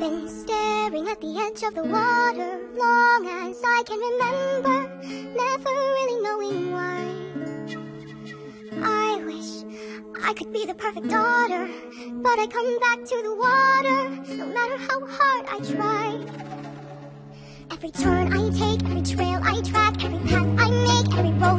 been staring at the edge of the water long as I can remember, never really knowing why. I wish I could be the perfect daughter, but I come back to the water no matter how hard I try. Every turn I take, every trail I track, every path I make, every road